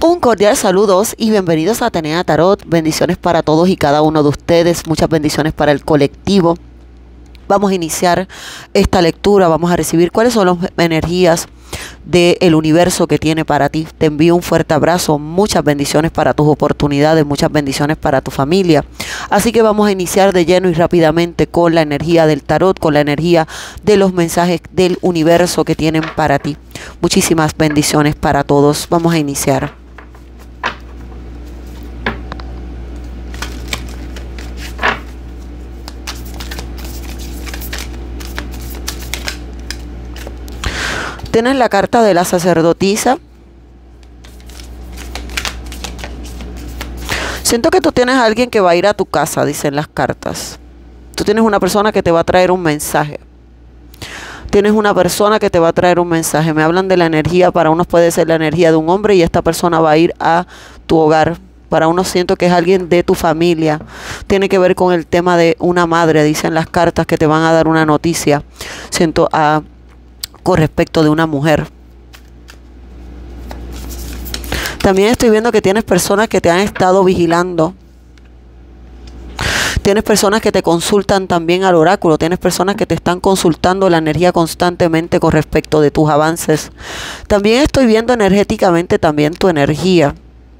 Un cordial saludos y bienvenidos a Atenea Tarot. Bendiciones para todos y cada uno de ustedes. Muchas bendiciones para el colectivo. Vamos a iniciar esta lectura. Vamos a recibir cuáles son las energías del universo que tiene para ti. Te envío un fuerte abrazo. Muchas bendiciones para tus oportunidades. Muchas bendiciones para tu familia. Así que vamos a iniciar de lleno y rápidamente con la energía del tarot, con la energía de los mensajes del universo que tienen para ti. Muchísimas bendiciones para todos. Vamos a iniciar. Tienes la carta de la sacerdotisa. Siento que tú tienes a alguien que va a ir a tu casa, dicen las cartas. Tú tienes una persona que te va a traer un mensaje. Tienes una persona que te va a traer un mensaje. Me hablan de la energía. Para unos puede ser la energía de un hombre y esta persona va a ir a tu hogar. Para unos siento que es alguien de tu familia. Tiene que ver con el tema de una madre. Dicen las cartas que te van a dar una noticia. Siento con respecto de una mujer. También estoy viendo que tienes personas que te han estado vigilando. Tienes personas que te consultan también al oráculo. Tienes personas que te están consultando la energía constantemente con respecto de tus avances. También estoy viendo energéticamente también tu energía.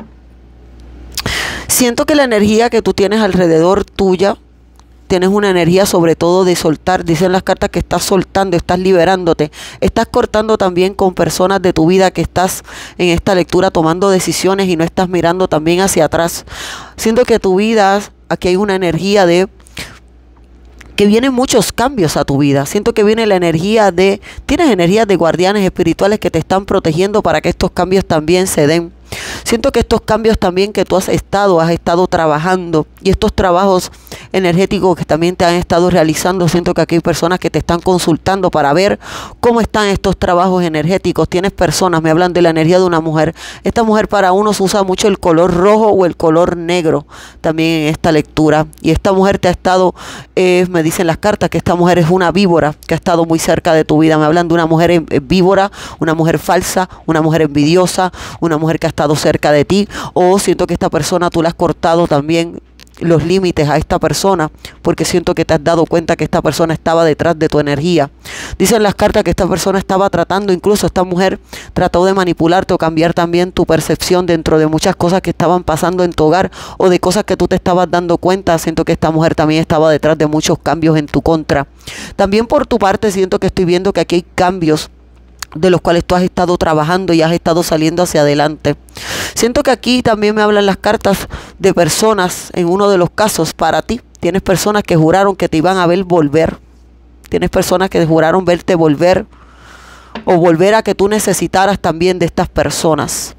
Siento que la energía que tú tienes alrededor tuya, tienes una energía sobre todo de soltar. Dicen las cartas que estás soltando, estás liberándote. Estás cortando también con personas de tu vida, que estás en esta lectura tomando decisiones y no estás mirando también hacia atrás. Siento que tu vida, aquí hay una energía de que vienen muchos cambios a tu vida. Siento que viene la energía de, tienes energías de guardianes espirituales que te están protegiendo para que estos cambios también se den. Siento que estos cambios también que tú has estado trabajando, y estos trabajos energéticos que también te han estado realizando, siento que aquí hay personas que te están consultando para ver cómo están estos trabajos energéticos. Tienes personas, me hablan de la energía de una mujer. Esta mujer para unos usa mucho el color rojo o el color negro también en esta lectura. Y esta mujer te ha estado, me dicen las cartas que esta mujer es una víbora que ha estado muy cerca de tu vida. Me hablan de una mujer víbora, una mujer falsa, una mujer envidiosa, una mujer que ha estado cerca de ti. O siento que esta persona tú le has cortado también los límites a esta persona, porque siento que te has dado cuenta que esta persona estaba detrás de tu energía. Dicen las cartas que esta persona estaba tratando, incluso esta mujer trató de manipularte o cambiar también tu percepción dentro de muchas cosas que estaban pasando en tu hogar o de cosas que tú te estabas dando cuenta. Siento que esta mujer también estaba detrás de muchos cambios en tu contra. También por tu parte siento que estoy viendo que aquí hay cambios de los cuales tú has estado trabajando y has estado saliendo hacia adelante. Siento que aquí también me hablan las cartas de personas, en uno de los casos para ti. Tienes personas que juraron que te iban a ver volver. Tienes personas que juraron verte volver o volver a que tú necesitaras también de estas personas.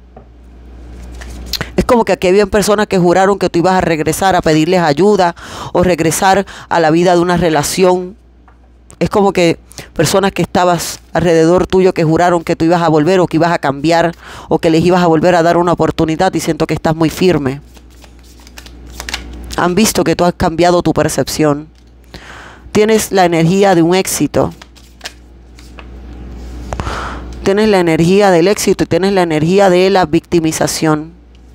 Es como que aquí habían personas que juraron que tú ibas a regresar a pedirles ayuda o regresar a la vida de una relación. Es como que personas que estabas alrededor tuyo que juraron que tú ibas a volver o que ibas a cambiar o que les ibas a volver a dar una oportunidad, y siento que estás muy firme. Han visto que tú has cambiado tu percepción. Tienes la energía de un éxito. Tienes la energía del éxito y tienes la energía de la victimización.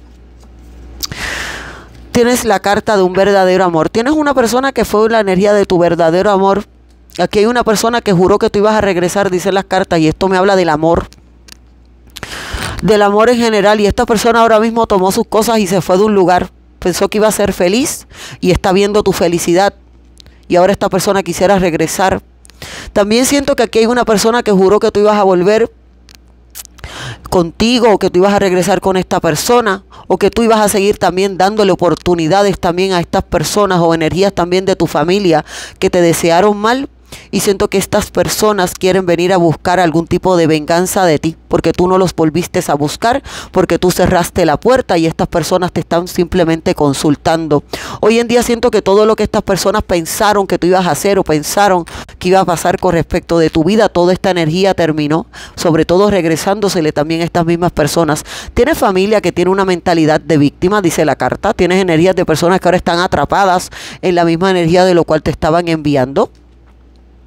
Tienes la carta de un verdadero amor. Tienes una persona que fue la energía de tu verdadero amor. Aquí hay una persona que juró que tú ibas a regresar, dicen las cartas, y esto me habla del amor. Del amor en general. Y esta persona ahora mismo tomó sus cosas y se fue de un lugar. Pensó que iba a ser feliz y está viendo tu felicidad. Y ahora esta persona quisiera regresar. También siento que aquí hay una persona que juró que tú ibas a volver contigo, o que tú ibas a regresar con esta persona, o que tú ibas a seguir también dándole oportunidades también a estas personas o energías también de tu familia que te desearon mal. Y siento que estas personas quieren venir a buscar algún tipo de venganza de ti, porque tú no los volviste a buscar, porque tú cerraste la puerta y estas personas te están simplemente consultando. Hoy en día siento que todo lo que estas personas pensaron que tú ibas a hacer o pensaron que iba a pasar con respecto de tu vida, toda esta energía terminó, sobre todo regresándosele también a estas mismas personas. Tienes familia que tiene una mentalidad de víctima, dice la carta. Tienes energías de personas que ahora están atrapadas en la misma energía de lo cual te estaban enviando.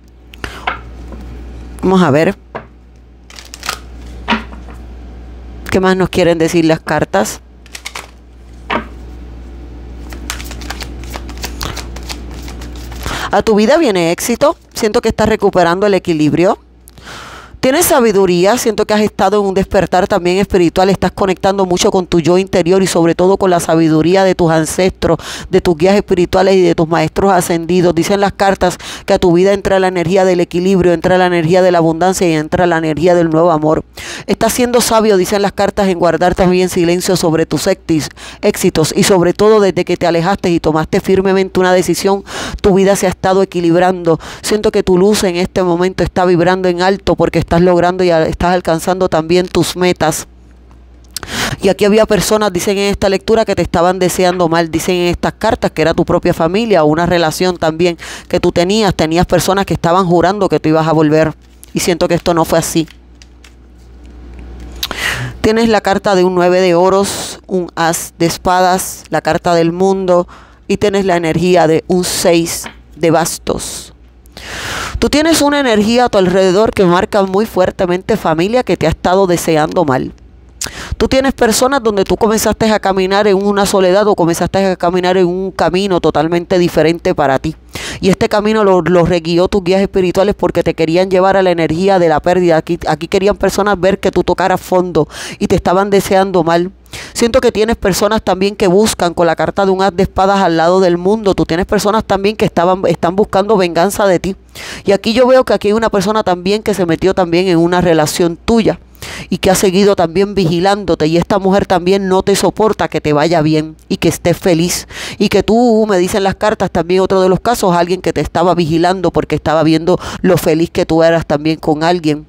Vamos a ver. ¿Qué más nos quieren decir las cartas? A tu vida viene éxito. Siento que estás recuperando el equilibrio. Tienes sabiduría, siento que has estado en un despertar también espiritual, estás conectando mucho con tu yo interior y sobre todo con la sabiduría de tus ancestros, de tus guías espirituales y de tus maestros ascendidos. Dicen las cartas que a tu vida entra la energía del equilibrio, entra la energía de la abundancia y entra la energía del nuevo amor. Estás siendo sabio, dicen las cartas, en guardar también silencio sobre tus éxitos y sobre todo desde que te alejaste y tomaste firmemente una decisión, tu vida se ha estado equilibrando. Siento que tu luz en este momento está vibrando en alto porque estás logrando y estás alcanzando también tus metas. Y aquí había personas, dicen en esta lectura, que te estaban deseando mal. Dicen en estas cartas que era tu propia familia o una relación también que tú tenías personas que estaban jurando que tú ibas a volver, y siento que esto no fue así. Tienes la carta de un 9 de oros, un as de espadas, la carta del mundo, y tienes la energía de un 6 de bastos. Tú tienes una energía a tu alrededor que marca muy fuertemente familia que te ha estado deseando mal. Tú tienes personas donde tú comenzaste a caminar en una soledad o comenzaste a caminar en un camino totalmente diferente para ti. Y este camino lo reguió tus guías espirituales porque te querían llevar a la energía de la pérdida. Aquí querían personas ver que tú tocaras fondo y te estaban deseando mal. Siento que tienes personas también que buscan con la carta de un as de espadas al lado del mundo. Tú tienes personas también que están buscando venganza de ti. Y aquí yo veo que aquí hay una persona también que se metió también en una relación tuya y que ha seguido también vigilándote, y esta mujer también no te soporta que te vaya bien y que estés feliz, y que tú, me dicen las cartas también, otro de los casos, alguien que te estaba vigilando porque estaba viendo lo feliz que tú eras también con alguien.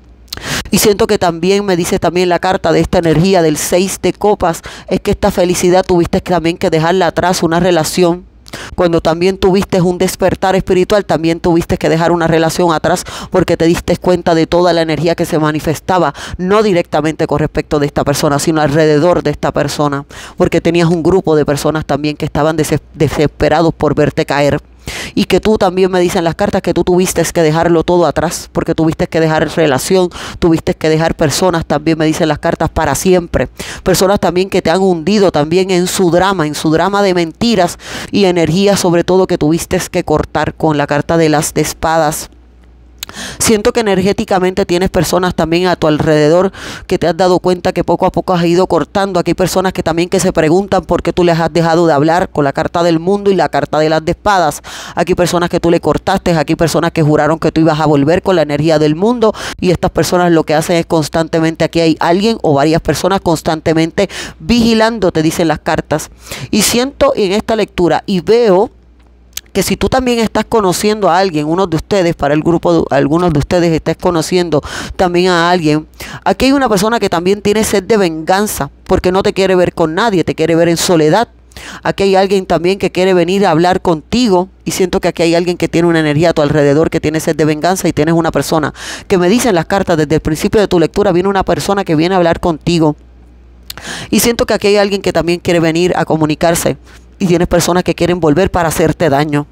Y siento que también me dice también la carta de esta energía del 6 de copas, es que esta felicidad tuviste también que dejarla atrás, una relación. Cuando también tuviste un despertar espiritual, también tuviste que dejar una relación atrás porque te diste cuenta de toda la energía que se manifestaba, no directamente con respecto de esta persona, sino alrededor de esta persona, porque tenías un grupo de personas también que estaban desesperados por verte caer. Y que tú también, me dicen las cartas, que tú tuviste que dejarlo todo atrás, porque tuviste que dejar relación, tuviste que dejar personas, también me dicen las cartas, para siempre. Personas también que te han hundido también en su drama de mentiras y energía, sobre todo, que tuviste que cortar con la carta de las de espadas. Siento que energéticamente tienes personas también a tu alrededor que te has dado cuenta que poco a poco has ido cortando. Aquí hay personas que también que se preguntan por qué tú les has dejado de hablar con la carta del mundo y la carta de las de espadas. Aquí hay personas que tú le cortaste, aquí hay personas que juraron que tú ibas a volver con la energía del mundo, y estas personas lo que hacen es constantemente, aquí hay alguien o varias personas constantemente vigilando, te dicen las cartas. Y siento en esta lectura y veo que si tú también estás conociendo a alguien, uno de ustedes, para el grupo, algunos de ustedes estés conociendo también a alguien, aquí hay una persona que también tiene sed de venganza, porque no te quiere ver con nadie, te quiere ver en soledad. Aquí hay alguien también que quiere venir a hablar contigo, y siento que aquí hay alguien que tiene una energía a tu alrededor que tiene sed de venganza, y tienes una persona que me dicen las cartas desde el principio de tu lectura, viene una persona que viene a hablar contigo, y siento que aquí hay alguien que también quiere venir a comunicarse. Y tienes personas que quieren volver para hacerte daño.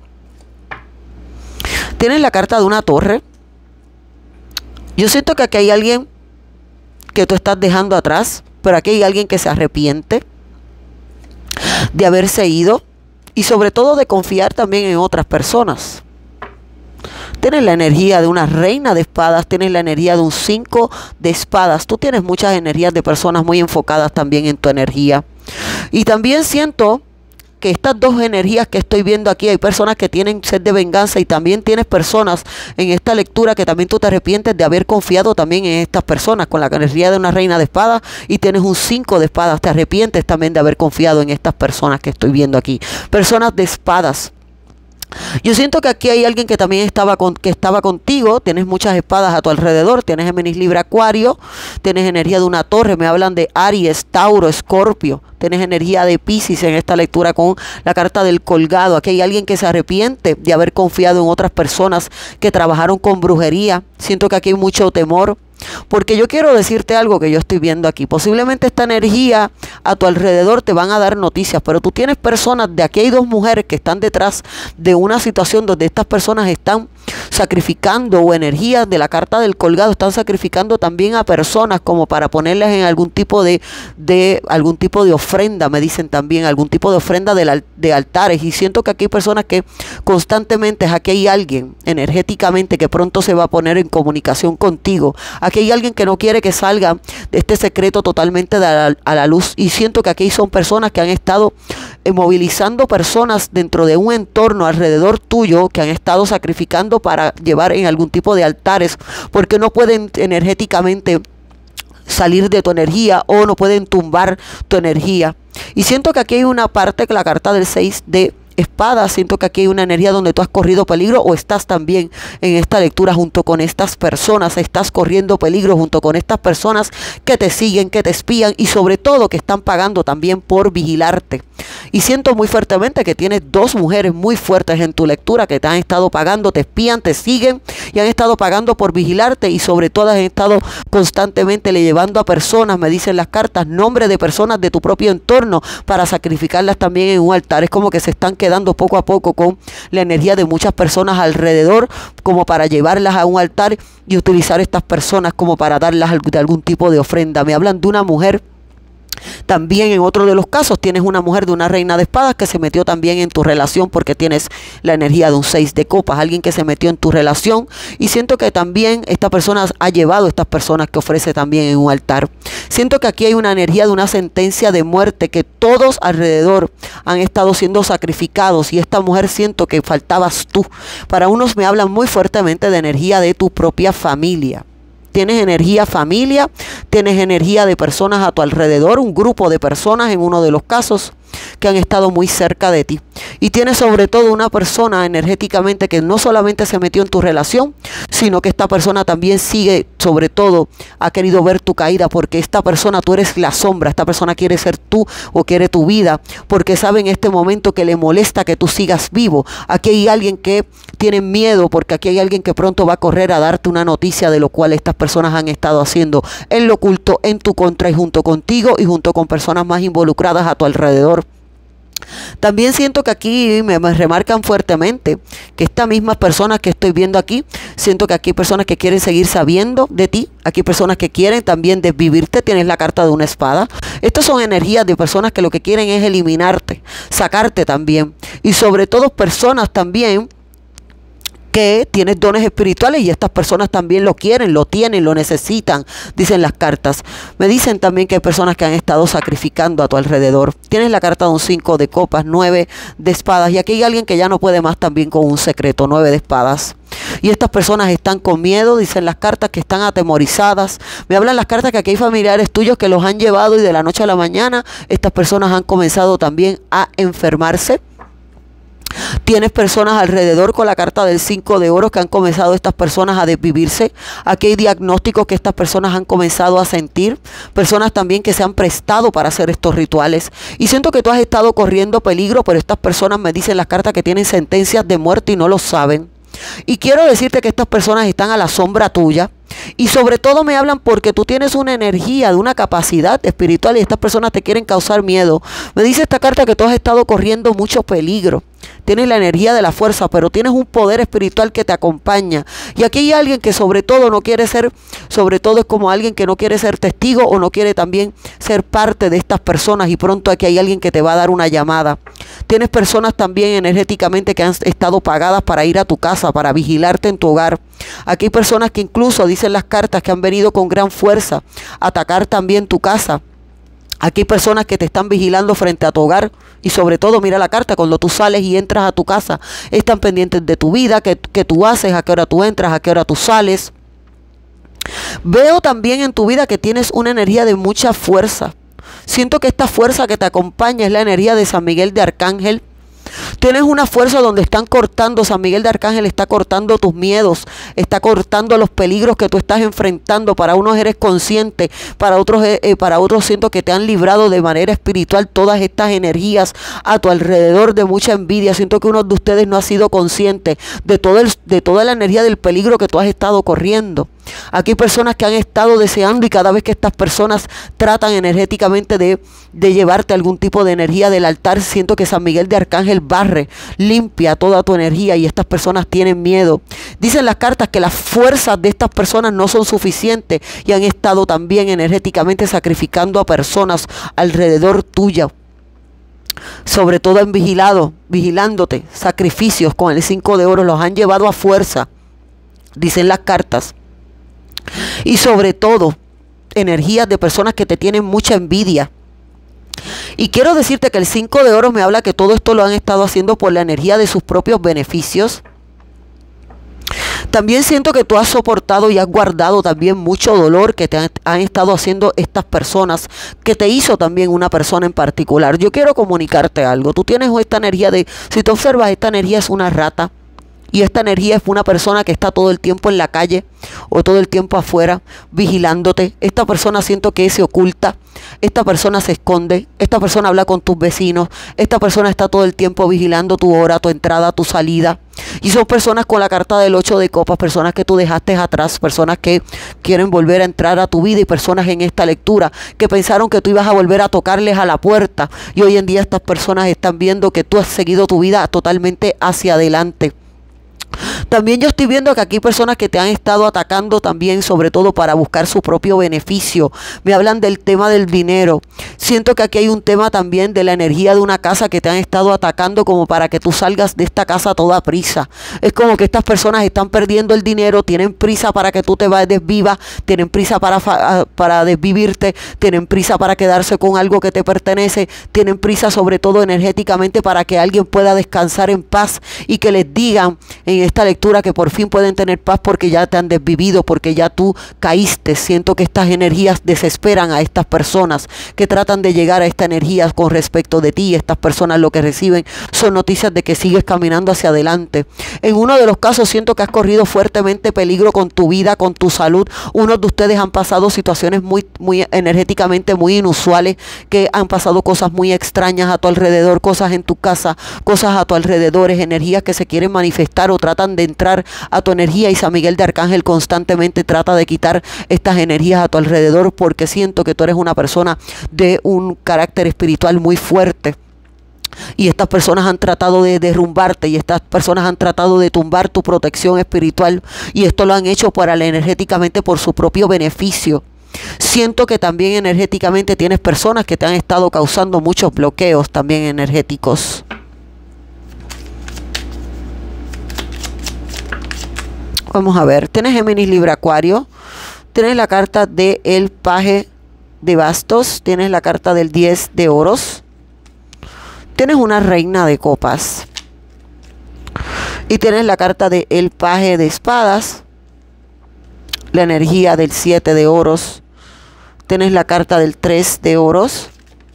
Tienes la carta de una torre. Yo siento que aquí hay alguien que tú estás dejando atrás, pero aquí hay alguien que se arrepiente de haberse ido y sobre todo de confiar también en otras personas. Tienes la energía de una reina de espadas, tienes la energía de un 5 de espadas. Tú tienes muchas energías de personas muy enfocadas también en tu energía. Y también siento que estas dos energías que estoy viendo aquí, hay personas que tienen sed de venganza, y también tienes personas en esta lectura que también tú te arrepientes de haber confiado también en estas personas, con la energía de una reina de espadas, y tienes un 5 de espadas, te arrepientes también de haber confiado en estas personas que estoy viendo aquí, personas de espadas. Yo siento que aquí hay alguien que también estaba contigo, tienes muchas espadas a tu alrededor, tienes Géminis, Libra, Acuario, tienes energía de una torre, me hablan de Aries, Tauro, Escorpio, tienes energía de Piscis en esta lectura con la carta del colgado. Aquí hay alguien que se arrepiente de haber confiado en otras personas que trabajaron con brujería. Siento que aquí hay mucho temor, porque yo quiero decirte algo que yo estoy viendo aquí. Posiblemente esta energía a tu alrededor te van a dar noticias, pero tú tienes personas, de aquí hay dos mujeres que están detrás de una situación donde estas personas están sacrificando, o energías de la carta del colgado están sacrificando también a personas como para ponerlas en algún tipo de ofrenda, me dicen también, algún tipo de ofrenda de altares. Y siento que aquí hay personas que constantemente, aquí hay alguien energéticamente que pronto se va a poner en comunicación contigo. Aquí hay alguien que no quiere que salga este secreto totalmente a la luz. Y siento que aquí son personas que han estado movilizando personas dentro de un entorno alrededor tuyo, que han estado sacrificando para llevar en algún tipo de altares, porque no pueden energéticamente salir de tu energía, o no pueden tumbar tu energía. Y siento que aquí hay una parte, que la carta del 6 de espadas, siento que aquí hay una energía donde tú has corrido peligro, o estás también en esta lectura junto con estas personas, estás corriendo peligro junto con estas personas que te siguen, que te espían, y sobre todo que están pagando también por vigilarte. Y siento muy fuertemente que tienes dos mujeres muy fuertes en tu lectura que te han estado pagando, te espían, te siguen y han estado pagando por vigilarte, y sobre todo han estado constantemente le llevando a personas, me dicen las cartas, nombres de personas de tu propio entorno para sacrificarlas también en un altar. Es como que se están quedando poco a poco con la energía de muchas personas alrededor, como para llevarlas a un altar y utilizar estas personas como para darlas de algún tipo de ofrenda. Me hablan de una mujer. También en otro de los casos tienes una mujer de una reina de espadas que se metió también en tu relación, porque tienes la energía de un 6 de copas, alguien que se metió en tu relación. Y siento que también esta persona ha llevado a estas personas que ofrece también en un altar. Siento que aquí hay una energía de una sentencia de muerte, que todos alrededor han estado siendo sacrificados, y esta mujer siento que faltabas tú. Para unos me hablan muy fuertemente de energía de tu propia familia. Tienes energía familia, tienes energía de personas a tu alrededor, un grupo de personas en uno de los casos que han estado muy cerca de ti. Y tienes sobre todo una persona energéticamente que no solamente se metió en tu relación, sino que esta persona también sigue, sobre todo, ha querido ver tu caída, porque esta persona, tú eres la sombra, esta persona quiere ser tú o quiere tu vida, porque sabe en este momento que le molesta que tú sigas vivo. Aquí hay alguien que tiene miedo, porque aquí hay alguien que pronto va a correr a darte una noticia de lo cual estas personas han estado haciendo en lo oculto, en tu contra, y junto contigo y junto con personas más involucradas a tu alrededor. También siento que aquí me remarcan fuertemente que estas mismas personas que estoy viendo aquí, siento que aquí hay personas que quieren seguir sabiendo de ti, aquí hay personas que quieren también desvivirte. Tienes la carta de una espada. Estas son energías de personas que lo que quieren es eliminarte, sacarte también, y sobre todo personas también que tienes dones espirituales, y estas personas también lo quieren, lo tienen, lo necesitan, dicen las cartas. Me dicen también que hay personas que han estado sacrificando a tu alrededor. Tienes la carta de un 5 de copas, 9 de espadas, y aquí hay alguien que ya no puede más también con un secreto, 9 de espadas. Y estas personas están con miedo, dicen las cartas, que están atemorizadas. Me hablan las cartas que aquí hay familiares tuyos que los han llevado, y de la noche a la mañana estas personas han comenzado también a enfermarse. Tienes personas alrededor con la carta del 5 de oros que han comenzado estas personas a desvivirse. Aquí hay diagnósticos que estas personas han comenzado a sentir. Personas también que se han prestado para hacer estos rituales. Y siento que tú has estado corriendo peligro, pero estas personas me dicen las cartas que tienen sentencias de muerte y no lo saben. Y quiero decirte que estas personas están a la sombra tuya. Y sobre todo me hablan porque tú tienes una energía, de una capacidad espiritual, y estas personas te quieren causar miedo. Me dice esta carta que tú has estado corriendo mucho peligro. Tienes la energía de la fuerza, pero tienes un poder espiritual que te acompaña. Y aquí hay alguien que sobre todo no quiere ser, sobre todo es como alguien que no quiere ser testigo, o no quiere también ser parte de estas personas, y pronto aquí hay alguien que te va a dar una llamada. Tienes personas también energéticamente que han estado pagadas para ir a tu casa, para vigilarte en tu hogar. Aquí hay personas que incluso, dicen las cartas, que han venido con gran fuerza a atacar también tu casa. Aquí hay personas que te están vigilando frente a tu hogar, y sobre todo, mira la carta, cuando tú sales y entras a tu casa, están pendientes de tu vida, que tú haces, a qué hora tú entras, a qué hora tú sales. Veo también en tu vida que tienes una energía de mucha fuerza. Siento que esta fuerza que te acompaña es la energía de San Miguel de Arcángel. Tienes una fuerza donde están cortando, San Miguel de Arcángel está cortando tus miedos, está cortando los peligros que tú estás enfrentando. Para unos eres consciente, para otros siento que te han librado de manera espiritual todas estas energías a tu alrededor de mucha envidia. Siento que uno de ustedes no ha sido consciente de toda la energía del peligro que tú has estado corriendo. Aquí hay personas que han estado deseando y cada vez que estas personas tratan energéticamente de llevarte algún tipo de energía del altar, siento que San Miguel de Arcángel barre, limpia toda tu energía y estas personas tienen miedo. Dicen las cartas que las fuerzas de estas personas no son suficientes y han estado también energéticamente sacrificando a personas alrededor tuya. Sobre todo en vigilándote, sacrificios con el 5 de oro, los han llevado a fuerza, dicen las cartas. Y sobre todo, energías de personas que te tienen mucha envidia. Y quiero decirte que el 5 de oro me habla que todo esto lo han estado haciendo por la energía de sus propios beneficios. También siento que tú has soportado y has guardado también mucho dolor que te han estado haciendo estas personas, que te hizo también una persona en particular. Yo quiero comunicarte algo. Tú tienes esta energía de, si tú observas, esta energía es una rata. Y esta energía es una persona que está todo el tiempo en la calle o todo el tiempo afuera vigilándote. Esta persona siento que se oculta, esta persona se esconde, esta persona habla con tus vecinos, esta persona está todo el tiempo vigilando tu hora, tu entrada, tu salida. Y son personas con la carta del 8 de copas, personas que tú dejaste atrás, personas que quieren volver a entrar a tu vida y personas en esta lectura que pensaron que tú ibas a volver a tocarles a la puerta. Y hoy en día estas personas están viendo que tú has seguido tu vida totalmente hacia adelante. También yo estoy viendo que aquí hay personas que te han estado atacando también, sobre todo para buscar su propio beneficio. Me hablan del tema del dinero. Siento que aquí hay un tema también de la energía de una casa que te han estado atacando como para que tú salgas de esta casa a toda prisa. Es como que estas personas están perdiendo el dinero, tienen prisa para que tú te desvivas, tienen prisa para desvivirte, tienen prisa para quedarse con algo que te pertenece, tienen prisa sobre todo energéticamente para que alguien pueda descansar en paz y que les digan en esta lectura que por fin pueden tener paz porque ya te han desvivido, porque ya tú caíste. Siento que estas energías desesperan a estas personas que tratan de llegar a esta energía con respecto de ti. Estas personas lo que reciben son noticias de que sigues caminando hacia adelante. En uno de los casos siento que has corrido fuertemente peligro con tu vida, con tu salud. Unos de ustedes han pasado situaciones muy energéticamente muy inusuales, que han pasado cosas muy extrañas a tu alrededor, cosas en tu casa, cosas a tu alrededor, energías que se quieren manifestar o tratan de entrar a tu energía y San Miguel de Arcángel constantemente trata de quitar estas energías a tu alrededor porque siento que tú eres una persona de un carácter espiritual muy fuerte. Y estas personas han tratado de derrumbarte y estas personas han tratado de tumbar tu protección espiritual y esto lo han hecho energéticamente por su propio beneficio. Siento que también energéticamente tienes personas que te han estado causando muchos bloqueos también energéticos. Vamos a ver, tienes Géminis, Libra, Acuario, tienes la carta de el Paje de Bastos, tienes la carta del 10 de Oros, tienes una Reina de Copas y tienes la carta de el Paje de Espadas, la energía del 7 de Oros, tienes la carta del 3 de Oros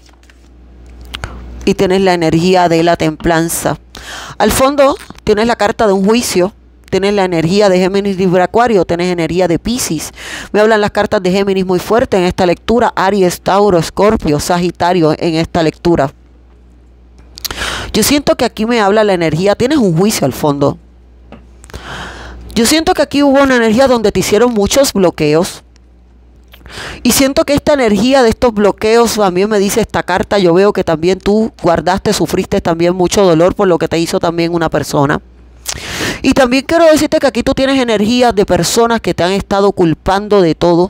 y tienes la energía de la Templanza. Al fondo tienes la carta de un juicio. Tienes la energía de Géminis, Libra, Acuario, tienes energía de Piscis. Me hablan las cartas de Géminis muy fuerte en esta lectura. Aries, Tauro, Escorpio, Sagitario en esta lectura. Yo siento que aquí me habla la energía, tienes un juicio al fondo. Yo siento que aquí hubo una energía donde te hicieron muchos bloqueos. Y siento que esta energía de estos bloqueos, también me dice esta carta, yo veo que también tú guardaste, sufriste también mucho dolor por lo que te hizo también una persona. Y también quiero decirte que aquí tú tienes energías de personas que te han estado culpando de todo.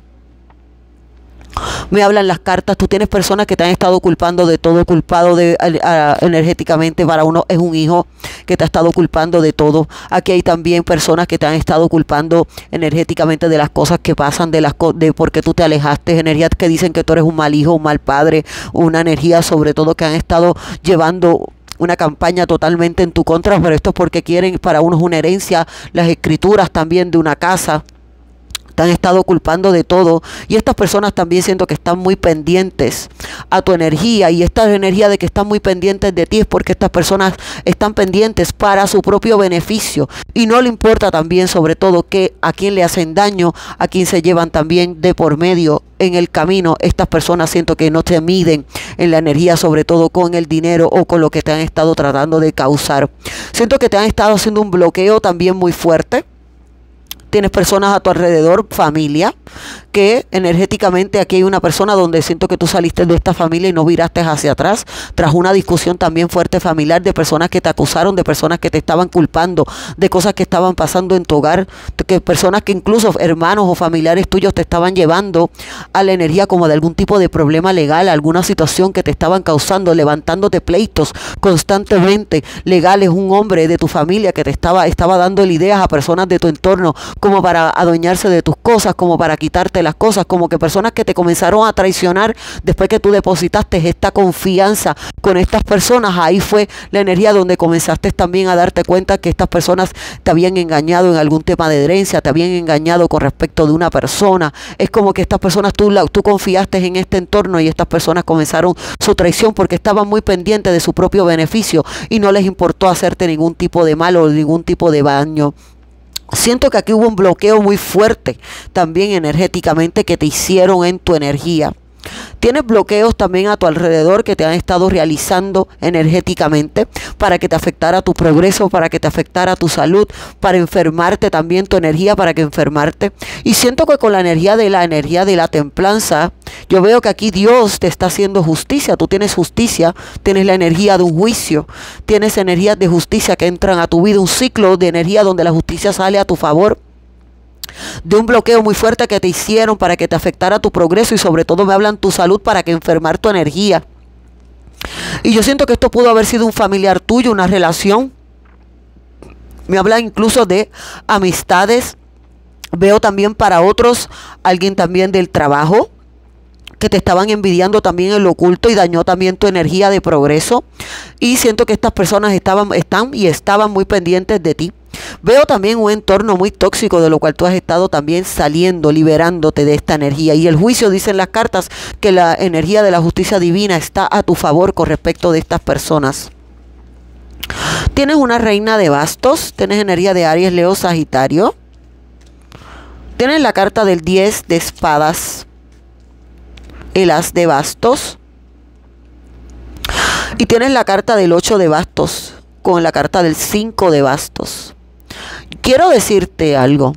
Me hablan las cartas, tú tienes personas que te han estado culpando de todo, culpado energéticamente. Para uno es un hijo que te ha estado culpando de todo. Aquí hay también personas que te han estado culpando energéticamente de las cosas que pasan, de por qué tú te alejaste, energías que dicen que tú eres un mal hijo, un mal padre, una energía sobre todo que han estado llevando una campaña totalmente en tu contra, pero esto es porque quieren, para unos una herencia, las escrituras también de una casa. Te han estado culpando de todo y estas personas también siento que están muy pendientes a tu energía y esta energía de que están muy pendientes de ti es porque estas personas están pendientes para su propio beneficio y no le importa también sobre todo que a quién le hacen daño, a quién se llevan también de por medio en el camino. Estas personas siento que no te miden en la energía, sobre todo con el dinero o con lo que te han estado tratando de causar. Siento que te han estado haciendo un bloqueo también muy fuerte. Tienes personas a tu alrededor, familia, que energéticamente aquí hay una persona donde siento que tú saliste de esta familia y no viraste hacia atrás, tras una discusión también fuerte familiar, de personas que te acusaron, de personas que te estaban culpando, de cosas que estaban pasando en tu hogar, que personas que incluso hermanos o familiares tuyos te estaban llevando a la energía como de algún tipo de problema legal, alguna situación que te estaban causando, levantándote pleitos constantemente legales, un hombre de tu familia que te estaba dando ideas a personas de tu entorno como para adueñarse de tus cosas, como para quitarte las cosas, como que personas que te comenzaron a traicionar después que tú depositaste esta confianza con estas personas. Ahí fue la energía donde comenzaste también a darte cuenta que estas personas te habían engañado en algún tema de herencia, te habían engañado con respecto de una persona. Es como que estas personas, tú confiaste en este entorno y estas personas comenzaron su traición porque estaban muy pendientes de su propio beneficio y no les importó hacerte ningún tipo de mal o ningún tipo de daño. Siento que aquí hubo un bloqueo muy fuerte también energéticamente que te hicieron en tu energía. Tienes bloqueos también a tu alrededor que te han estado realizando energéticamente para que te afectara tu progreso, para que te afectara tu salud, para enfermarte también tu energía, para que enfermarte. Y siento que con la energía de la templanza, yo veo que aquí Dios te está haciendo justicia. Tú tienes justicia, tienes la energía de un juicio, tienes energías de justicia que entran a tu vida, un ciclo de energía donde la justicia sale a tu favor, de un bloqueo muy fuerte que te hicieron para que te afectara tu progreso y sobre todo me hablan tu salud para que enfermar tu energía. Y yo siento que esto pudo haber sido un familiar tuyo, una relación. Me habla incluso de amistades. Veo también para otros, alguien también del trabajo, que te estaban envidiando también en lo oculto y dañó también tu energía de progreso. Y siento que estas personas estaban muy pendientes de ti. Veo también un entorno muy tóxico de lo cual tú has estado también saliendo, liberándote de esta energía. Y el juicio, dicen las cartas, que la energía de la justicia divina está a tu favor con respecto de estas personas. Tienes una reina de bastos, tienes energía de Aries, Leo, Sagitario. Tienes la carta del 10 de espadas, el as de bastos. Y tienes la carta del 8 de bastos con la carta del 5 de bastos. Quiero decirte algo.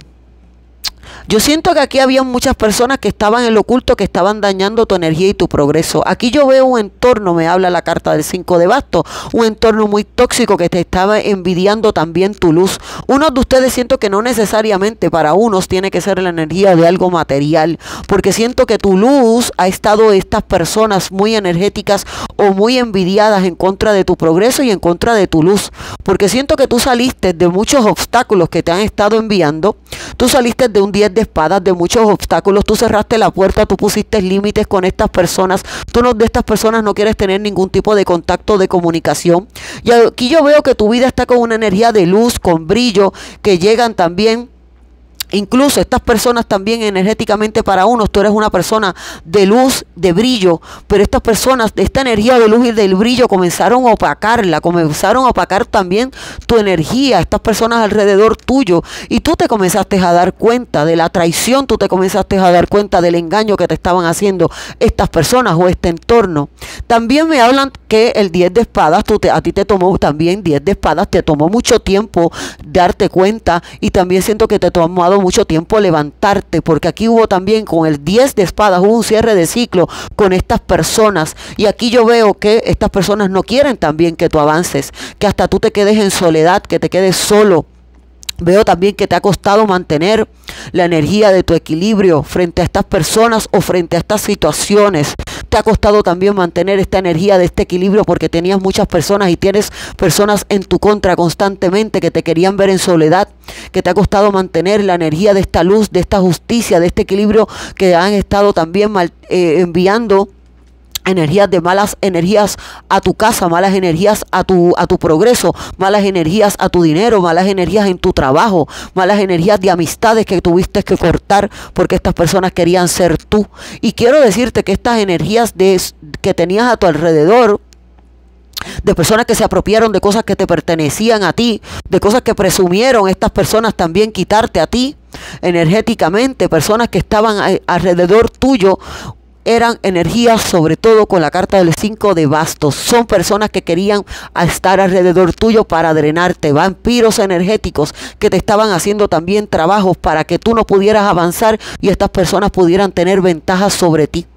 Yo siento que aquí había muchas personas que estaban en lo oculto, que estaban dañando tu energía y tu progreso. Aquí yo veo un entorno, me habla la carta del 5 de bastos, un entorno muy tóxico que te estaba envidiando también tu luz. Unos de ustedes siento que no necesariamente para unos tiene que ser la energía de algo material, porque siento que tu luz ha estado estas personas muy energéticas o muy envidiadas en contra de tu progreso y en contra de tu luz, porque siento que tú saliste de muchos obstáculos que te han estado enviando. Tú saliste de un 10 de espadas, de muchos obstáculos, tú cerraste la puerta, tú pusiste límites con estas personas, tú no, de estas personas no quieres tener ningún tipo de contacto, de comunicación. Y aquí yo veo que tu vida está con una energía de luz, con brillo, que llegan también. Incluso estas personas también energéticamente para unos, tú eres una persona de luz, de brillo, pero estas personas, de esta energía de luz y del brillo comenzaron a opacarla, comenzaron a opacar también tu energía, estas personas alrededor tuyo, y tú te comenzaste a dar cuenta de la traición, tú te comenzaste a dar cuenta del engaño que te estaban haciendo estas personas o este entorno. También me hablan que el 10 de espadas, a ti te tomó también 10 de espadas, te tomó mucho tiempo darte cuenta y también siento que te tomó mucho tiempo levantarte, porque aquí hubo también con el 10 de espadas, hubo un cierre de ciclo con estas personas y aquí yo veo que estas personas no quieren también que tú avances, que hasta tú te quedes en soledad, que te quedes solo. Veo también que te ha costado mantener la energía de tu equilibrio frente a estas personas o frente a estas situaciones. Te ha costado también mantener esta energía de este equilibrio porque tenías muchas personas y tienes personas en tu contra constantemente que te querían ver en soledad. Que te ha costado mantener la energía de esta luz, de esta justicia, de este equilibrio que han estado también enviando energías de malas energías a tu casa, malas energías a tu progreso, malas energías a tu dinero, malas energías en tu trabajo, malas energías de amistades que tuviste que cortar porque estas personas querían ser tú. Y quiero decirte que estas energías que tenías a tu alrededor, de personas que se apropiaron de cosas que te pertenecían a ti, de cosas que presumieron estas personas también quitarte a ti energéticamente, personas que estaban alrededor tuyo, eran energías, sobre todo con la carta del 5 de bastos. Son personas que querían estar alrededor tuyo para drenarte, vampiros energéticos que te estaban haciendo también trabajos para que tú no pudieras avanzar y estas personas pudieran tener ventajas sobre ti.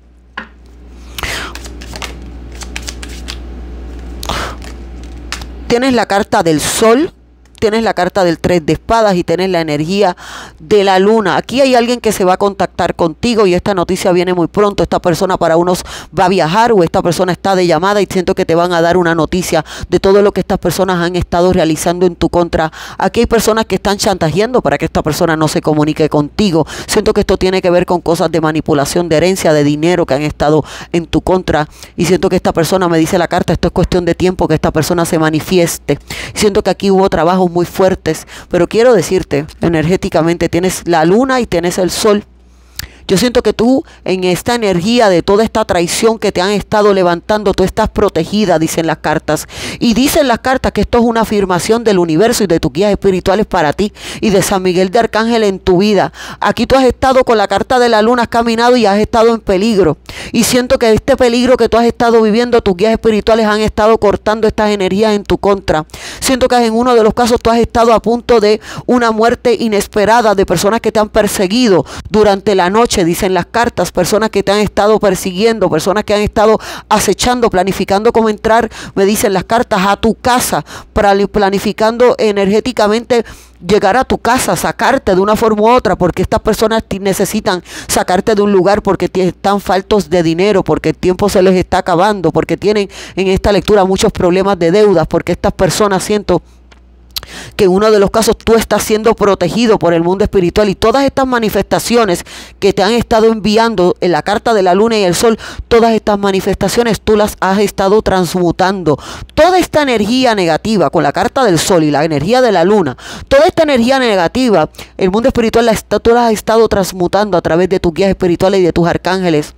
Tienes la carta del sol, tienes la carta del 3 de espadas y tienes la energía de la luna. Aquí hay alguien que se va a contactar contigo y esta noticia viene muy pronto. Esta persona para unos va a viajar o esta persona está de llamada y siento que te van a dar una noticia de todo lo que estas personas han estado realizando en tu contra. Aquí hay personas que están chantajeando para que esta persona no se comunique contigo. Siento que esto tiene que ver con cosas de manipulación, de herencia, de dinero que han estado en tu contra. Y siento que esta persona, me dice la carta, esto es cuestión de tiempo que esta persona se manifieste. Siento que aquí hubo trabajo muy fuertes, pero quiero decirte, energéticamente tienes la luna y tienes el sol. Yo siento que tú en esta energía de toda esta traición que te han estado levantando, tú estás protegida, dicen las cartas. Y dicen las cartas que esto es una afirmación del universo y de tus guías espirituales para ti y de San Miguel de Arcángel en tu vida. Aquí tú has estado con la carta de la luna, has caminado y has estado en peligro. Y siento que este peligro que tú has estado viviendo, tus guías espirituales han estado cortando estas energías en tu contra. Siento que en uno de los casos tú has estado a punto de una muerte inesperada de personas que te han perseguido durante la noche. Dicen las cartas, personas que te han estado persiguiendo, personas que han estado acechando, planificando cómo entrar, me dicen las cartas, a tu casa, planificando energéticamente llegar a tu casa, sacarte de una forma u otra, porque estas personas necesitan sacarte de un lugar porque están faltos de dinero, porque el tiempo se les está acabando, porque tienen en esta lectura muchos problemas de deudas, porque estas personas siento que en uno de los casos tú estás siendo protegido por el mundo espiritual y todas estas manifestaciones que te han estado enviando en la carta de la luna y el sol, todas estas manifestaciones tú las has estado transmutando. Toda esta energía negativa con la carta del sol y la energía de la luna, toda esta energía negativa, el mundo espiritual tú las has estado transmutando a través de tus guías espirituales y de tus arcángeles.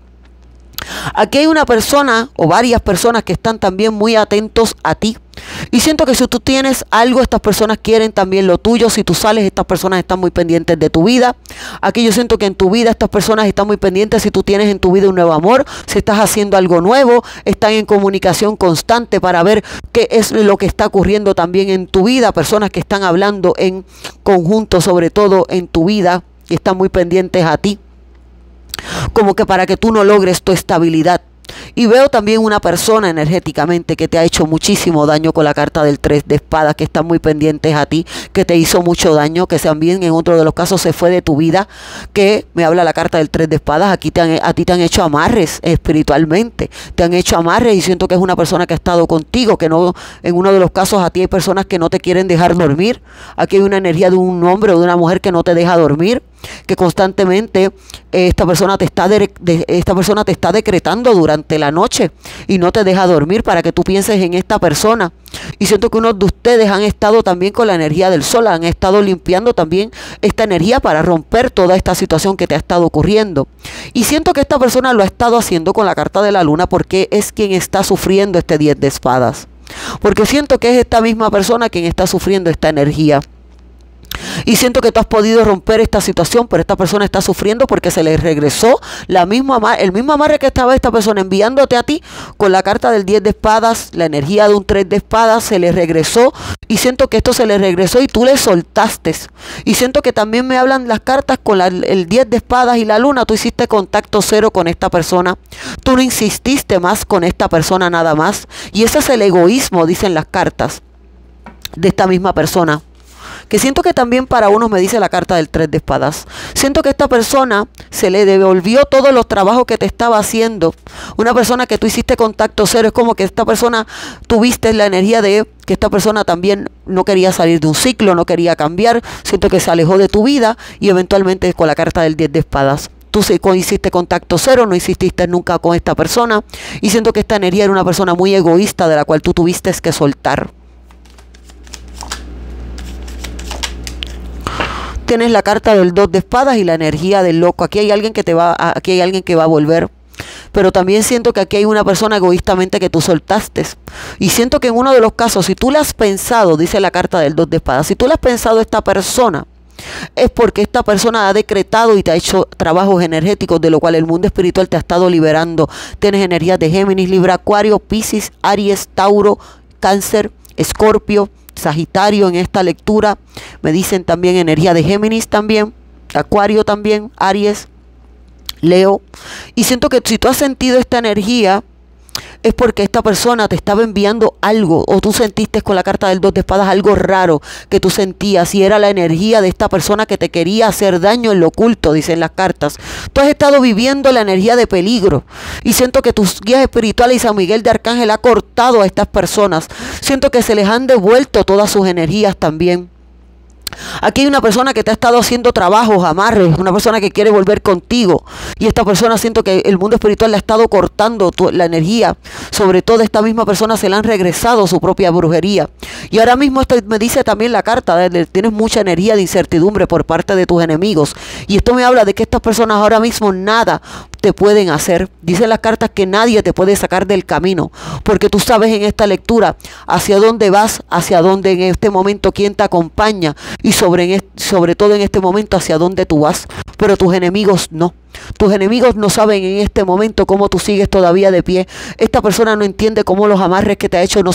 Aquí hay una persona o varias personas que están también muy atentos a ti. Y siento que si tú tienes algo, estas personas quieren también lo tuyo. Si tú sales, estas personas están muy pendientes de tu vida. Aquí yo siento que en tu vida estas personas están muy pendientes. Si tú tienes en tu vida un nuevo amor, si estás haciendo algo nuevo, están en comunicación constante para ver qué es lo que está ocurriendo también en tu vida. Personas que están hablando en conjunto, sobre todo en tu vida, y están muy pendientes a ti, como que para que tú no logres tu estabilidad. Y veo también una persona energéticamente que te ha hecho muchísimo daño con la carta del 3 de espadas, que están muy pendientes a ti, que te hizo mucho daño, que también en otro de los casos se fue de tu vida, que me habla la carta del 3 de espadas. Aquí a ti te han hecho amarres espiritualmente, te han hecho amarres y siento que es una persona que ha estado contigo, que no, en uno de los casos a ti hay personas que no te quieren dejar dormir. Aquí hay una energía de un hombre o de una mujer que no te deja dormir, que constantemente esta persona te está decretando durante la noche y no te deja dormir para que tú pienses en esta persona. Y siento que unos de ustedes han estado también con la energía del sol, han estado limpiando también esta energía para romper toda esta situación que te ha estado ocurriendo. Y siento que esta persona lo ha estado haciendo con la carta de la luna porque es quien está sufriendo este 10 de espadas. Porque siento que es esta misma persona quien está sufriendo esta energía. Y siento que tú has podido romper esta situación, pero esta persona está sufriendo porque se le regresó el mismo amarre que estaba esta persona enviándote a ti con la carta del 10 de espadas, la energía de un 3 de espadas, se le regresó. Y siento que esto se le regresó y tú le soltaste. Y siento que también me hablan las cartas con el 10 de espadas y la luna. Tú hiciste contacto cero con esta persona. Tú no insististe más con esta persona nada más. Y ese es el egoísmo, dicen las cartas, de esta misma persona. Que siento que también para unos, me dice la carta del 3 de espadas, siento que esta persona se le devolvió todos los trabajos que te estaba haciendo. Una persona que tú hiciste contacto cero, es como que esta persona, tuviste la energía de que esta persona también no quería salir de un ciclo, no quería cambiar. Siento que se alejó de tu vida y eventualmente con la carta del 10 de espadas. Tú hiciste contacto cero, no insististe nunca con esta persona. Y siento que esta energía era una persona muy egoísta de la cual tú tuviste que soltar. Tienes la carta del 2 de espadas y la energía del loco. Aquí hay alguien que va a volver. Pero también siento que aquí hay una persona egoístamente que tú soltaste. Y siento que en uno de los casos, si tú le has pensado, dice la carta del 2 de espadas, si tú le has pensado a esta persona, es porque esta persona ha decretado y te ha hecho trabajos energéticos de lo cual el mundo espiritual te ha estado liberando. Tienes energías de Géminis, Libra, Acuario, Piscis, Aries, Tauro, Cáncer, Escorpio, Sagitario en esta lectura. Me dicen también energía de Géminis también, Acuario también, Aries, Leo. Y siento que si tú has sentido esta energía, es porque esta persona te estaba enviando algo, o tú sentiste con la carta del 2 de espadas algo raro que tú sentías, y era la energía de esta persona que te quería hacer daño en lo oculto, dicen las cartas. Tú has estado viviendo la energía de peligro, y siento que tus guías espirituales y San Miguel de Arcángel ha cortado a estas personas. Siento que se les han devuelto todas sus energías también. Aquí hay una persona que te ha estado haciendo trabajos, amarres, una persona que quiere volver contigo, y esta persona siento que el mundo espiritual le ha estado cortando la energía. Sobre todo esta misma persona se le han regresado su propia brujería, y ahora mismo esto me dice también la carta, tienes mucha energía de incertidumbre por parte de tus enemigos, y esto me habla de que estas personas ahora mismo nada te pueden hacer. Dicen las cartas que nadie te puede sacar del camino, porque tú sabes en esta lectura hacia dónde vas, hacia dónde en este momento quién te acompaña, y sobre todo en este momento hacia dónde tú vas. Pero tus enemigos no. Tus enemigos no saben en este momento cómo tú sigues todavía de pie. Esta persona no entiende cómo los amarres que te ha hecho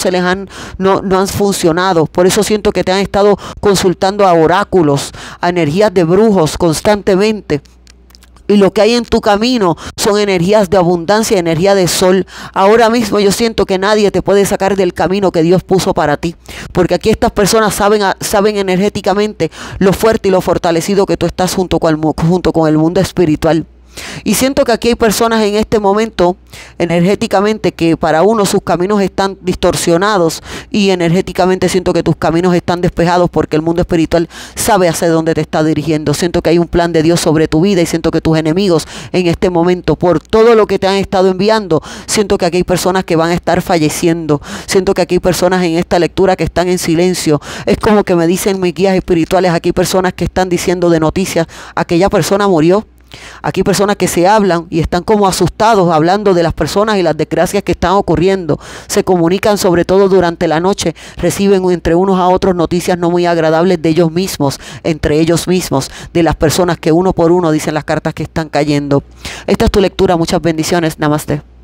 no han funcionado. Por eso siento que te han estado consultando a oráculos, a energías de brujos constantemente. Y lo que hay en tu camino son energías de abundancia, energía de sol. Ahora mismo yo siento que nadie te puede sacar del camino que Dios puso para ti. Porque aquí estas personas saben energéticamente lo fuerte y lo fortalecido que tú estás junto con el mundo espiritual. Y siento que aquí hay personas en este momento energéticamente que para uno sus caminos están distorsionados, y energéticamente siento que tus caminos están despejados porque el mundo espiritual sabe hacia dónde te está dirigiendo. Siento que hay un plan de Dios sobre tu vida, y siento que tus enemigos en este momento, por todo lo que te han estado enviando, siento que aquí hay personas que van a estar falleciendo. Siento que aquí hay personas en esta lectura que están en silencio. Es como que me dicen mis guías espirituales, aquí hay personas que están diciendo de noticias, aquella persona murió. Aquí hay personas que se hablan y están como asustados hablando de las personas y las desgracias que están ocurriendo. Se comunican sobre todo durante la noche, reciben entre unos a otros noticias no muy agradables de ellos mismos, entre ellos mismos, de las personas que uno por uno dicen las cartas que están cayendo. Esta es tu lectura, muchas bendiciones, namaste.